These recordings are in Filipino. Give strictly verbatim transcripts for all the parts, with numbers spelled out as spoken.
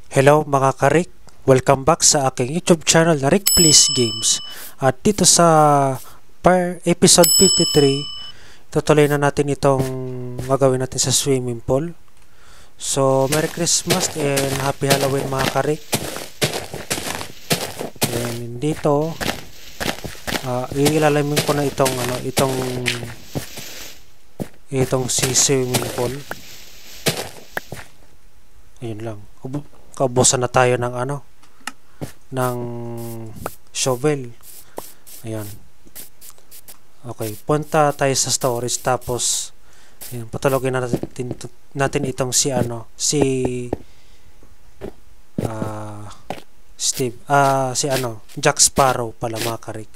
Hello mga ka-Rick! Welcome back sa aking YouTube channel na Rick Plays Games. At dito sa par episode fifty-three, tutuloy na natin itong gagawin natin sa swimming pool. So, Merry Christmas and Happy Halloween mga ka-Rick. And dito, uh, ilalamin ko na itong ano, itong itong si swimming pool. Ayun lang. Kaubusan na tayo ng ano ng shovel. Ayan. Okay, punta tayo sa storage tapos ayan, patulogin natin natin itong si ano si uh, Steve ah uh, si ano Jack Sparrow pala mga karik.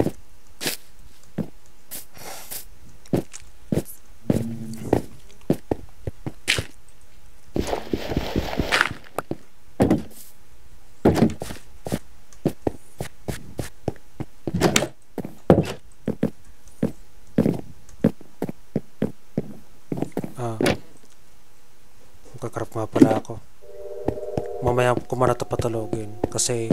Ah, magkakarap nga pala ako. Mamaya ko man ito patulogin kasi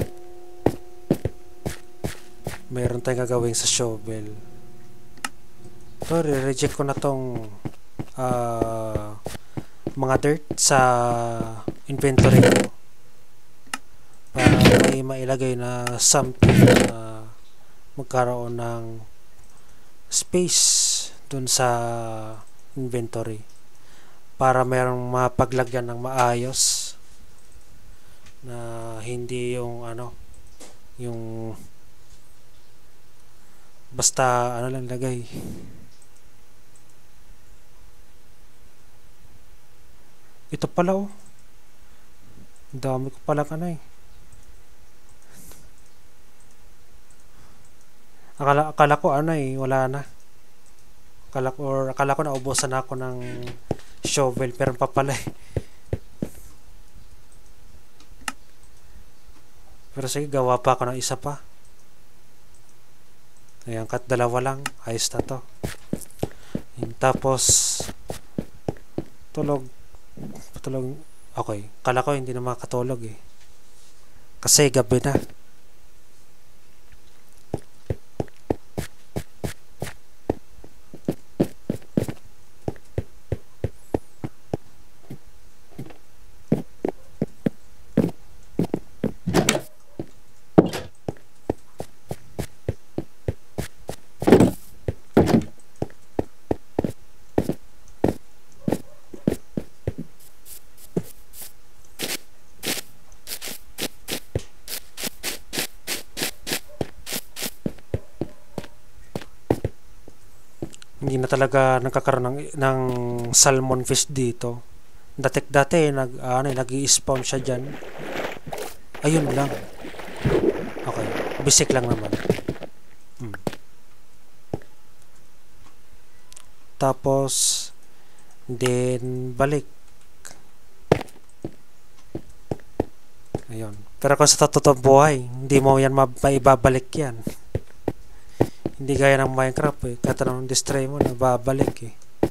mayroon tayong gagawin sa shovel. So, re-reject ko na tong uh, mga dirt sa inventory ko para may mailagay na something na magkaroon ng space dun sa inventory para mayroong mapaglagyan ng maayos na hindi yung ano yung basta ano lang lagay. Ito pala oh, ang dami ko pala ano eh. akala, akala ko ano eh wala na, akala ko, or akala ko naubusan ako ng shovel pero pa pala eh. Pero sige, gawa pa ako ng isa pa. Ayan, kat dalawa lang, ayos na to. Ayan, tapos tulog tulog okay, akala ko hindi na makatulog eh kasi gabi na. Hindi na talaga nagkakaroon ng, ng salmon fish dito. Dati dati nag ano, nag-i-spawn siya diyan. Ayun lang. Okay, bisik lang naman. Hmm. Tapos then balik. Ayun. Pero kung sa totoong buhay, hindi mo yan maibabalik yan. Hindi gaya ng Minecraft eh. Kahit anong destroy mo, nababalik eh.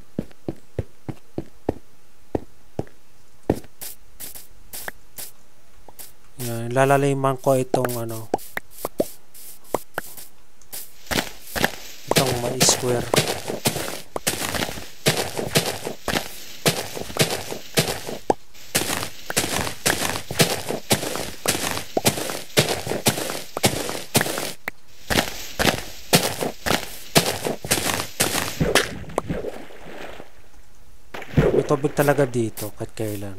Yan, lalaliman ko itong ano itong may square. Tubig talaga dito kahit kailan.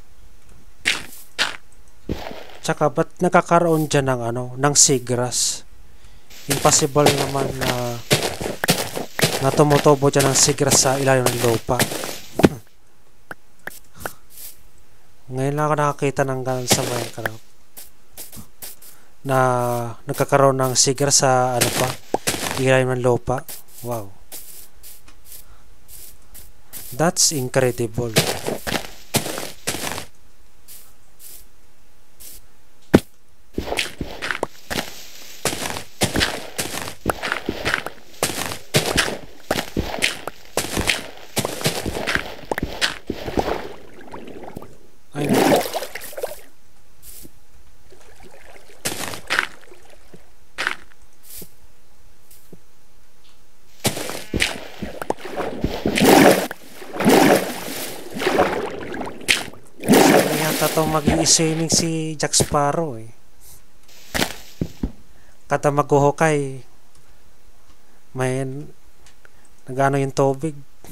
Tsaka ba't nakakaroon dyan ng ano ng seagrass? Impossible naman na na tumutubo dyan ng seagrass sa ilalim ng lupa. Hmm. Ngayon lang ako nakakita ng ganun sa Minecraft na nagkakaroon ng seagrass sa ano pa ilalim ng lupa. Wow, that's incredible. Ay, mag-i-swimming si Jack Sparrow eh. Kada maghuhukay, may nagano yung tubig.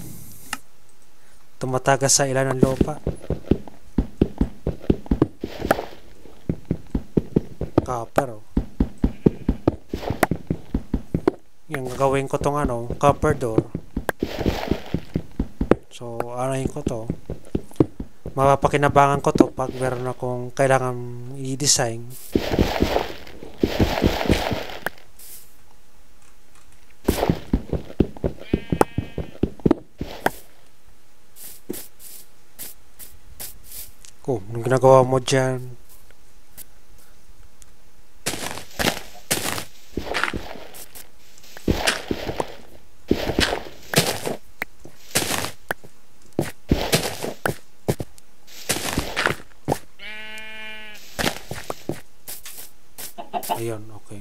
Tumatagas sa ilan ng lupa. Copper oh. Yung gagawin ko tong ano, copper door. So, anayin ko to. Mapapakinabangan ko to pag meron akong kailangan i-design. Kung oh, anong ginagawa mo dyan? Ayun, okay.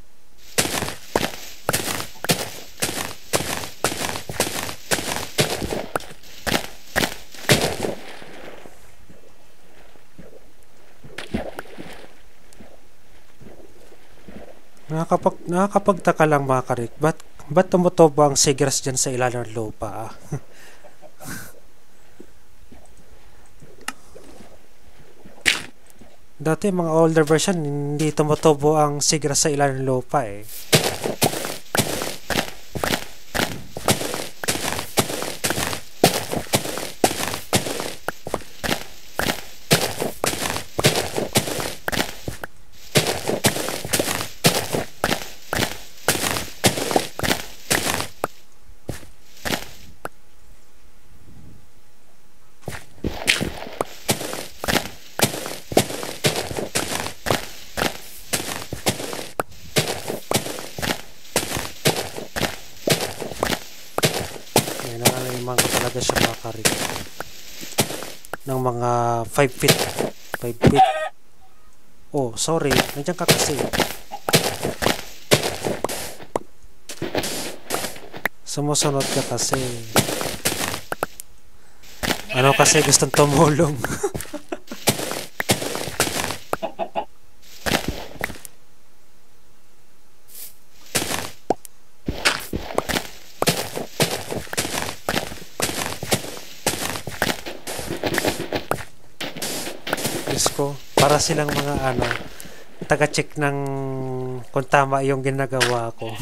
Nakakapag, nakakapagtaka lang mga karik. Ba't, ba't tumutubo ang sigars dyan sa ilalim ng lupa? Dati mga older version, hindi tumutubo ang sigras sa ilalim ng lupa eh. Nalalaman ko talaga siya mga karik ng mga five feet five feet. Oh sorry, nandiyan ka kasi. Sumusunod ka kasi. Ano kasi gustong tumulong. Ko, para silang mga ano, taga-check ng kung tama yung ginagawa ko.